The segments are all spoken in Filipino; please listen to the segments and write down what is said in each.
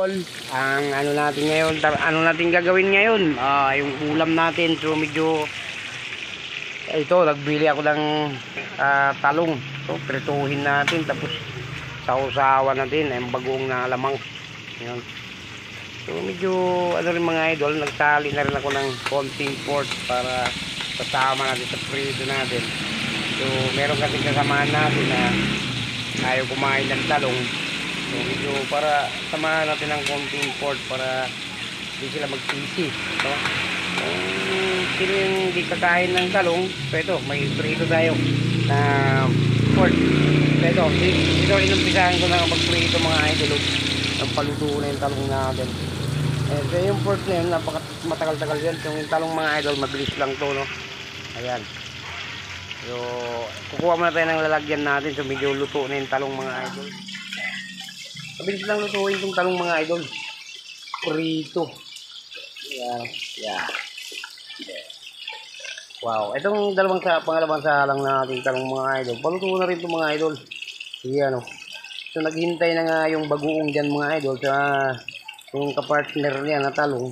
Ang ano natin ngayon, ano natin gagawin ngayon? Yung ulam natin. So medyo ito, nagbili ako ng talong. So prituhin natin tapos sausawan natin yung bagong na lamang. Yan. So medyo ano rin mga idol, nagtali na rin ako ng konting pork para kasama natin sa prito natin. So meron kasi kasamahan natin na ayaw kumain ng talong. So medyo para samahan natin ng konting pork para hindi sila magsisi. So sino yung hindi kakain ng talong, so ito may prito tayo na pork. So ito inumpisahan ko na magprito mga idol. Paluto na yung talong natin. So yung pork na yun, matagal-tagal yan. So yung talong mga idol, mabilis lang to, no? Ayan. So kukuha muna tayo ng lalagyan natin. So medyo luto na yung talong mga idol. Mabilis lang lutuin itong talong mga idol. Prito. Ayan. Yeah. Wow. Itong pangalawang salang natin talong mga idol. Paluto na rin itong mga idol. Ayan, no? So naghintay na nga yung bagoong dyan mga idol sa yung kapartner niya na talong.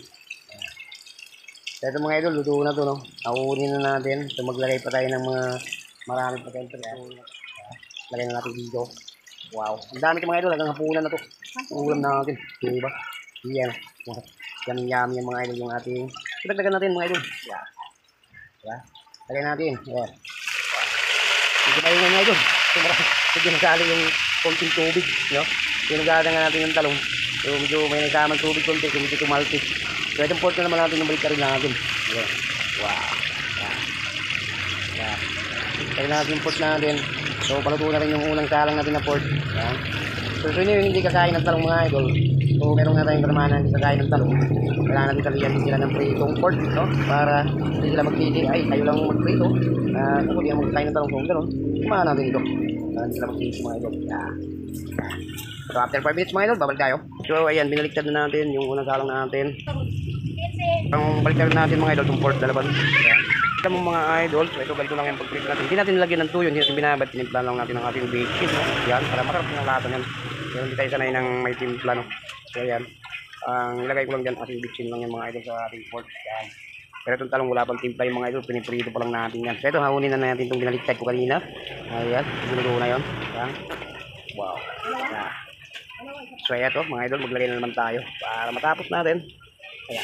So ito mga idol, luto na to, no? Auunin na natin. So maglagay pa tayo ng mga marami pa tayong prito. Lagay na natin dito. Wow, ang dami ito mga idol, hanggang hapunan na to. Ulam natin, diba? Yan, yummy yung mga idol yung ating dagdagan natin mga idol. Yeah. Yeah. Lagay natin. Yeah. Dito tayo mga idol. So medyo nasali yung konting tubig, no? Pinagdadaan nga natin yung talong. So medyo may nagsamang tubig konti, so medyo tumalpit. So itong pork na naman natin yung balik rin natin. Yeah. Wow. Yeah. Yeah. Lagay natin yung pork natin. So paluto na rin yung unang salang natin na pork. Yan. So yun yung hindi kakain ng talong mga idol. So meron nga tayong karamahan na hindi kakain ng talong. Kailangan natin kaliyan din sila ng pritong pork, no? Para hindi sila magpili, ay kayo lang magprito. Kung hindi ang magkain ng talong kung gano'n, kumahan natin ito. Para hindi sila magpili mga idol. Yeah. So after 5 minutes mga idol, babalik tayo. So ayan, binaliktad na natin yung unang salang natin. Ang baliktad natin mga idol, yung pork dalaban. Ito mo mga idol, so ito ganito lang yung pag-prito natin. Hindi natin nilagyan ng tuyo, hindi natin binabad, tinimpla lang natin ang ating bacon, no? Yan, para masarap ng lata yan. Pero hindi tayo sanay ng may timpla, no? So yan, ang ilagay ko lang dyan, ating bacon lang yung mga idol sa ating pork. Yan. Pero itong talong wala pang timpla yung mga idol, piniprito pa lang natin yan. So ito, haunin na natin itong binaliktad ko kanina. Ayan, ginulo na yun. Yan. Wow. Yan. So ito, mga idol, maglagay na naman tayo para matapos natin. Ayan.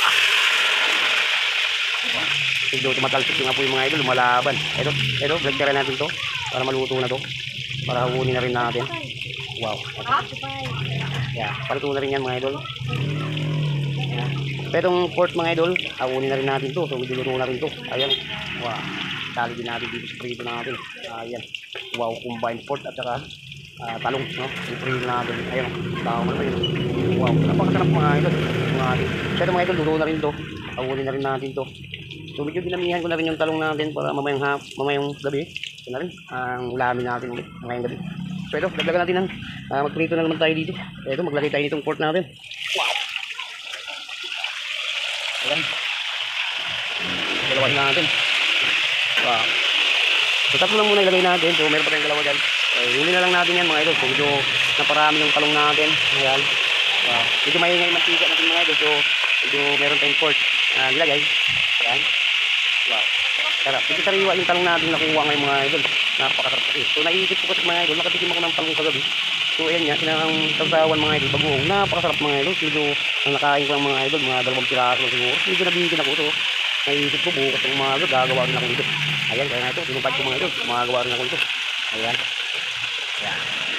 Medyo tumatalsik yung apoy mga idol, lumalaban. Ito, bligtaran natin to para maluto na to. Para habunin na rin natin. Wow. Yeah, paluto na rin yan mga idol. Yeah. Pero itong pork mga idol, habunin na rin natin to. So medyo luto na rin to. Ayan. Wow. Tali din natin dito sa prito natin. Ayan. Wow, combined pork at saka talong, no? Yung prito natin. Ayan. Tao mo na yun. Wow. Napakasarap mga idol. Pero mga idol, luto na rin to. Habunin na rin natin to. So medyo dinamihan ko na rin yung talong natin para mamayang gabi. Ito na rin ang ulamin natin ulit mamayang gabi. So ito, dagdagan natin ng magprito na naman tayo dito. Ito, maglagay tayo nitong pork natin. Wow! Ayan. Dalawahin natin. Wow. So tatlo lang muna ilagay natin. So meron pa tayong dalawa dyan. Huli na lang natin yan mga idol. So medyo naparami yung talong natin. Ayan. Wow. Medyo maingay mantika natin mga idol. So medyo meron tayong pork. Nilagay. Ayan. Wow. Sarap. Ito sariwa yung talong natin nakuha ngayon mga idol. Napakasarap kasi. So naiisip ko kasi mga idol, nakatikim ako ng talong kagabi. So ayan nga, sinang sasawan mga idol, bagoong. Napakasarap mga idol. Medyo ang nakain ko ng mga idol, mga 2 piraso siguro. Medyo nabigyan ako ito. Naiisip ko bukas ng mga idol, gagawa rin ako dito. Ayan, kaya nga ito, tinupad ko mga idol, magagawa rin ako dito. Ayan. Ayan.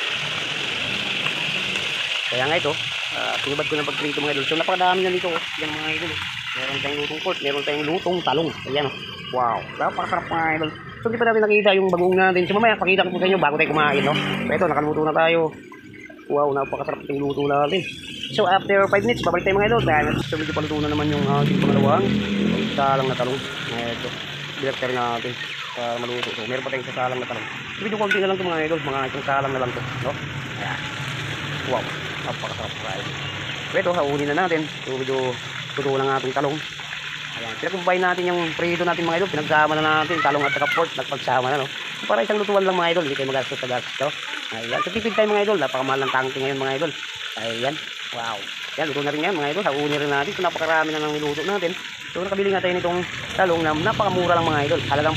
Kaya nga ito, tinupad ko ng pagprito mga idol. So napakadami na dito. Yan mga idol. Meron tayong lutong pork, meron tayong lutong talong. Ayan. Wow, napakasarap mga idol. So hindi pa natin nakita yung bagoong natin. So mamaya pakita ko po sa inyo bago tayo kumain, no? So ito, nakaluto na tayo. Wow, napakasarap yung luto natin. So after 5 minutes, babalik tayo mga idol. Dahil so medyo paluto na naman yung ating pangalawang salang na talong. Ito, bilakter natin para maluto. So meron pa tayong sasalang na talong. So medyo konti na lang ito mga idol. Mga isang salang na lang ito, no? Ayan. Wow, napakasarap mga idol. So ito, haunin na natin. So medyo tutuwa ng ating talong. Ayan, pinag-combine natin yung prito natin mga idol. Pinagsama na natin talong at saka pork. Nagpagsama na, no? Para isang lutuan lang mga idol. Hindi kayo magastos sa gastos, no? Ayan, so tipid tayo mga idol. Napakamahal ng tangke ngayon mga idol. Ayan. Wow. Yan, luto na rin yan mga idol. Hakunin rin natin. So, napakarami na ng niluto natin. So, nakabili nga tayo nitong talong na napakamura lang mga idol. Halagang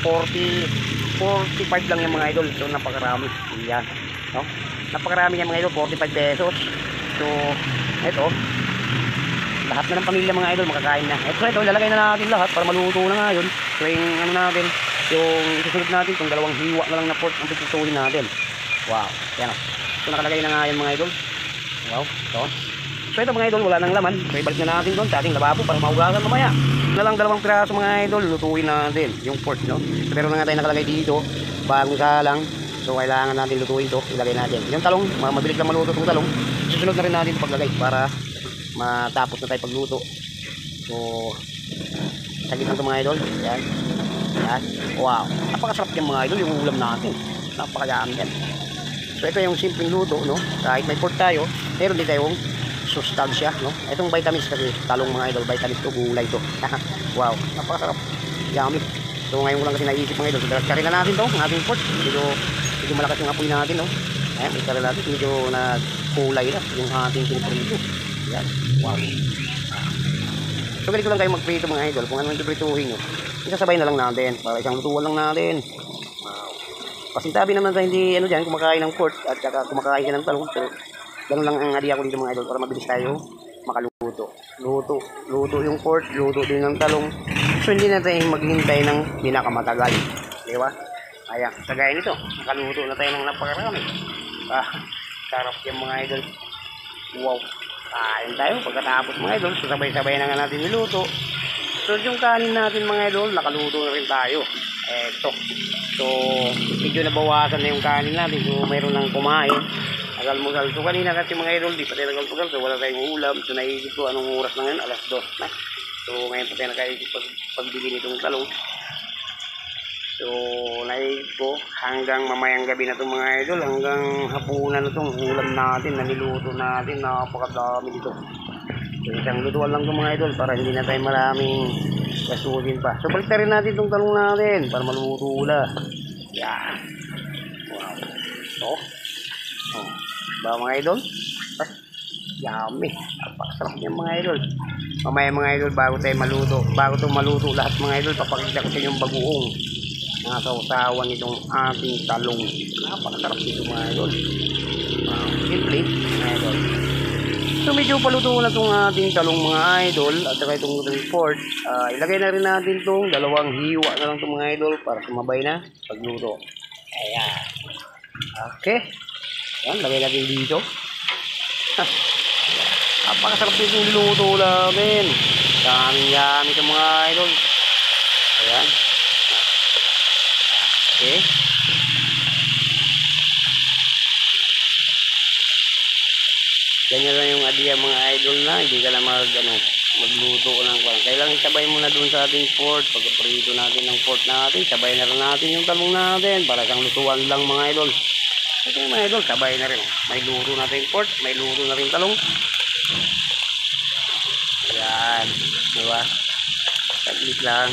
45 lang yung mga idol. So, napakarami. Yan. No? Napakarami yan mga idol. 45 pesos. So, ito. Lahat na ng pamilya mga idol makakain na. So, ito, lalagay na natin lahat para maluto na nga yun. So, yung ano natin, yung susunod natin, itong dalawang hiwa na lang na pork ang pitutuhin natin. Wow. Yan o. So, nakalagay na nga yun mga idol. Wow. Ito. So, ito mga idol, wala nang laman. So, ibalik na natin doon sa ating lababo para mahugasan mamaya. Na lang dalawang piraso mga idol, lutuin natin yung pork, no? So, meron na nga tayo nakalagay dito, bagong salang. So, kailangan natin lutuin ito, ilagay natin. Yung talong, mabilis lang maluto itong talong. Susunod na rin natin ito paglagay para matapos na tayo pagluto. So, sagit lang ito mga idol. Yan. Yan. Wow. Napakasarap yung mga idol, yung ulam natin. Napakayami yan. So, ito yung simpleng luto, no? Kahit may pork tayo, meron din tayong sustansya, no? Itong vitamins kasi, talong mga idol, vitamins to, gulay to. Wow, napakasarap. Yummy. So ngayon ko lang kasi naisip mga idol, so dalag na natin to, ang ating pork. Medyo malakas yung apoy natin, no? Ayan, ikara natin, medyo nagkulay na yung ating piniprito. Yan, wow. So ganito lang kayo magprito mga idol, kung ano yung piprituhin nyo. Isasabay na lang natin, para isang lutuan lang natin. Wow. Pasintabi naman tayo hindi, ano dyan, kumakain ng pork at saka kumakain ka ng talong. So, ganun lang ang idea ko dito mga idol para mabilis tayo makaluto. Luto yung pork, luto din ng talong. So hindi na tayo maghintay ng pinakamatagal. Di ba? Ayan, kagaya nito. Nakaluto na tayo ng napakarami. Sarap yung mga idol. Wow. Kain tayo pagkatapos mga idol. So sabay-sabay na nga natin niluto. So yung kanin natin mga idol, nakaluto na rin tayo. Eto. So medyo nabawasan na yung kanin natin. So mayroon nang kumain. Almusal. So kanina kasi mga idol, di pa tayo nag-almusal. So wala tayong ulam. So naisip ko anong oras na ngayon, alas 2 na. So ngayon pa tayo nakaisip pagbili nitong talong. So naisip ko hanggang mamayang gabi na itong mga idol, hanggang hapunan na itong ulam natin, naniluto natin, napakadami dito. So isang lutuan lang itong mga idol para hindi na tayo maraming gasusin pa. So balik rin natin itong talong natin para maluto na. Yan. Wow. So ba mga idol? Yummy. Napakasarap niya mga idol. Mamaya mga idol, bago tayo maluto, bago ito maluto lahat mga idol, papakita ko sa inyo yung bagoong mga sausawan nitong ating talong. Napakasarap nito mga idol. Simple mga idol. So medyo paluto na itong ating talong mga idol at saka itong pork. Ilagay na rin natin itong dalawang hiwa na lang itong mga idol para sumabay na pagluto. Ayan. Okay. Yan, lagay natin dito. Napakasarap dito yung niluto namin. Daming-yami ito mga idol. Ayan. Okay. Ganyan lang yung idea mga idol na. Hindi ka na magluto ng kwan. Kailangan isabay muna dun sa ating pork. Pagkaprito natin ng pork natin, sabay na rin natin yung talong natin. Para siyang lutuan lang mga idol. Ito yung mga idol, sabay na rin. May luto na rin pork, may luto na rin talong. Ayan. Diba? Saglit lang.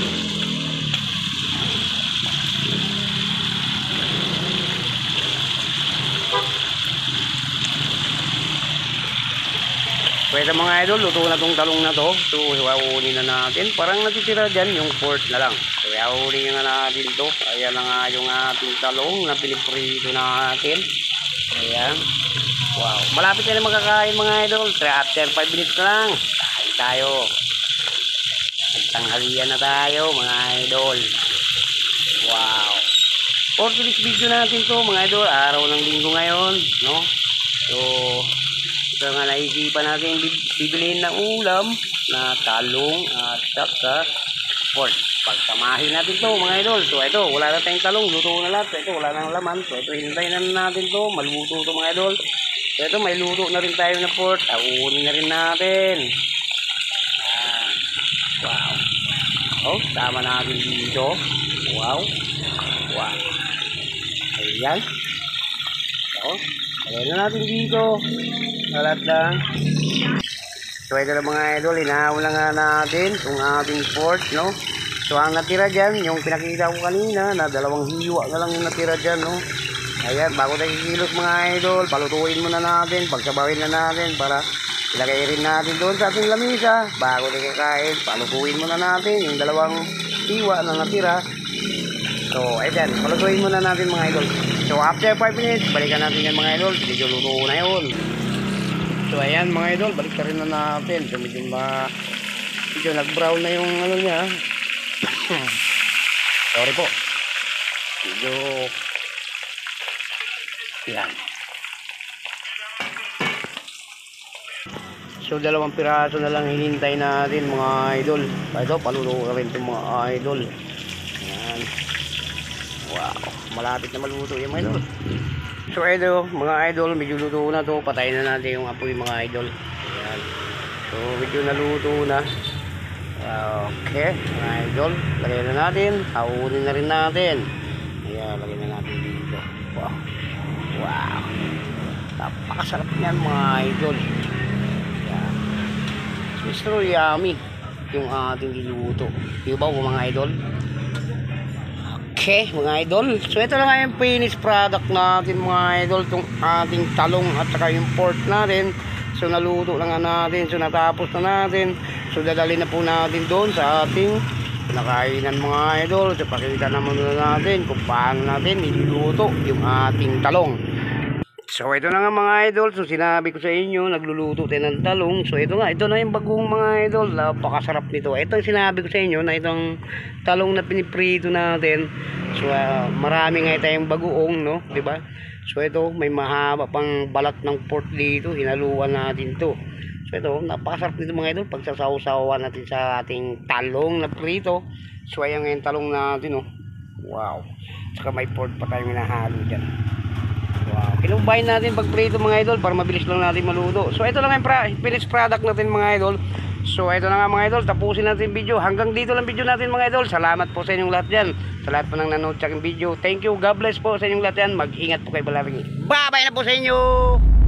Pwede mga idol, luto na itong talong na to. So, hiwaunin na natin. Parang natitira dyan yung pork na lang. So, hiwaunin na natin to. Ayan na nga yung ating talong na piniprito natin. Ayan. Wow. Malapit na makakain mga idol. After 5 minutes na lang. Kain tayo. Nagtanghalian na tayo mga idol. Wow. For today's video natin to mga idol. Araw ng linggo ngayon. No? So, ito nga naisipan natin bibilihin ng ulam na talong at saka pork. Pagsamahin natin to mga idol. So ito, wala na tayong talong, luto na lahat. So ito, wala nang laman. So ito, hintayin na natin to, maluto to mga idol. So ito, may luto na rin tayo na pork. Aunin na rin natin. Wow. Oh, tama natin dito. Wow. Wow. Ayan. So, ayan na natin dito. Salat lang. So ito na mga idol, inahaw na nga natin itong ating pork, no? So ang natira dyan, yung pinakita ko kanina na dalawang hiwa na lang yung natira dyan, no? Ayan, bago tayo kikilos mga idol, palutuin muna natin, pagsabawin na natin para ilagay rin natin doon sa ating lamisa bago tayo kakain. Palutuin muna natin yung dalawang hiwa na natira. So ayan, palutuin muna natin mga idol. So after 5 minutes, balikan natin yan mga idol. Medyo luto na yun. So ayan mga idol, balik rin na natin. So medyo nag-brown na yung ano niya. Sorry po. Medyo yan. So dalawang piraso na lang hinintay natin mga idol. Ito, paluto ka rin itong mga idol. Yan. Wow, malapit na maluto yung mga idol. So ito mga idol, medyo luto na to. Patayin na natin yung apoy mga idol. Yan. So medyo naluto na. Okay mga idol, lagay na natin. Haunin na rin natin. Ayan, lagay na natin dito. Wow, wow, napakasarap yan mga idol. Yan. So yummy yung ating niluto. Diba mga idol? Okay mga idol, so ito na nga yung finished product natin mga idol. Itong ating talong at saka yung pork natin. So naluto na nga natin. So natapos na natin. So dadalhin na po natin doon sa ating nakainan mga idol. So pakita naman na natin kung paano natin niluluto yung ating talong. So ito na nga mga idol. So sinabi ko sa inyo, nagluluto tayo ng talong. So ito na yung bagong mga idol. Napakasarap nito. Ito yung sinabi ko sa inyo na itong talong na piniprito natin. So marami nga tayong bagoong, no, 'di ba? So ito, may mahaba pang balat ng pork dito. Hinaluan natin to. So ito, napakasarap nito mga idol. Pag sasaw-sawan natin sa ating talong na prito. So ayan nga yung talong natin, oh. Wow. Saka may pork pa tayong hinahalo dyan. Wow. Kinubahin natin pag prito mga idol para mabilis lang natin maluto. So ito lang yung finished product natin mga idol. So ito na nga mga idol, tapusin natin yung video. Hanggang dito lang video natin mga idol. Salamat po sa inyong lahat dyan. Sa lahat po nang nanood sa aking video. Thank you, God bless po sa inyong lahat dyan. Mag-ingat po kayo palagi. Bye bye na po sa inyo.